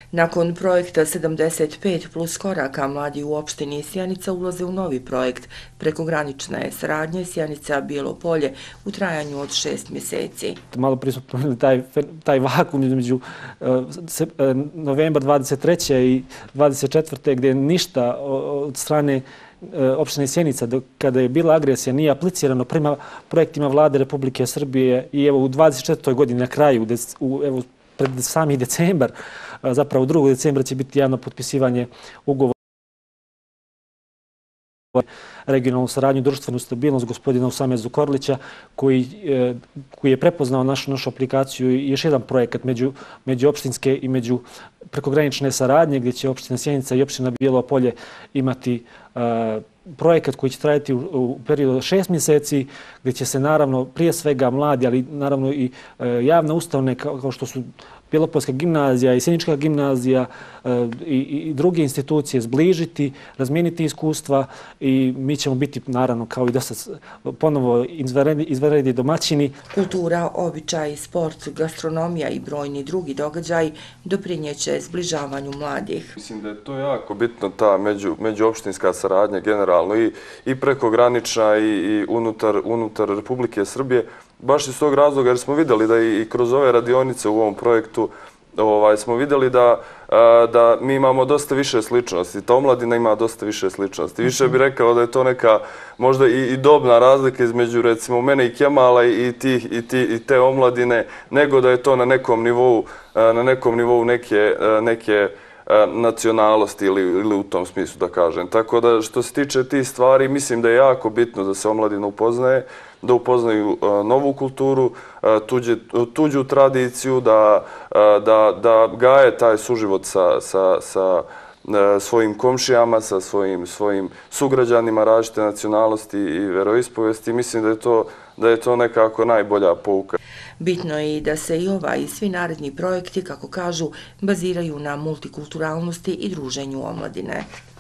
Nakon projekta 75 plus koraka, mladi u opštini Sjenica ulaze u novi projekt prekogranične saradnje Sjenica-Bijelo Polje u trajanju od 6 mjeseci. Malo prije smo pomenuli taj vakum između novembra 23. i 24. gdje ništa od strane opštine Sjenica, kada je bila agresija, nije aplicirano prema projektima Vlade Republike Srbije i evo u 24. godini na kraju, evo pred sami decembar, zapravo 2. decembra će biti javno potpisivanje ugovora regionalnu saradnju, društvenu stabilnost gospodina Usame Zukorlića koji je prepoznao našu aplikaciju i još jedan projekat međuopštinske i prekogranične saradnje gdje će opština Sjenica i opština Bijelo Polje imati projekat koji će trajati u periodu 6 mjeseci gdje će se naravno prije svega mladi, ali naravno i javne ustanove kao što su Bjelopoljska gimnazija i Sjenička gimnazija i druge institucije zbližiti, razmijeniti iskustva i mi ćemo biti naravno kao i do sad ponovo izvanredni domaćini. Kultura, običaj, sport, gastronomija i brojni drugi događaji doprinjeće zbližavanju mladih. Mislim da je to jako bitno, ta međuopštinska saradnja generalno i prekogranična i unutar Republike Srbije. Baš iz tog razloga jer smo vidjeli da i kroz ove radionice u ovom projektu smo vidjeli da mi imamo dosta više sličnosti. Ta omladina ima dosta više sličnosti. Više bih rekao da je to neka možda i dobna razlika između recimo mene i Kemala i te omladine, nego da je to na nekom nivou neke nacionalnosti ili u tom smislu da kažem. Tako da što se tiče tih stvari mislim da je jako bitno da se omladina upoznaje, da upoznaju novu kulturu, tuđu tradiciju, da gaje taj suživot sa svojim komšijama, sa svojim sugrađanima različite nacionalnosti i veroispovesti. Mislim da je to nekako najbolja pouka. Bitno je i da se i ovaj i svi naredni projekti, kako kažu, baziraju na multikulturalnosti i druženju omladine.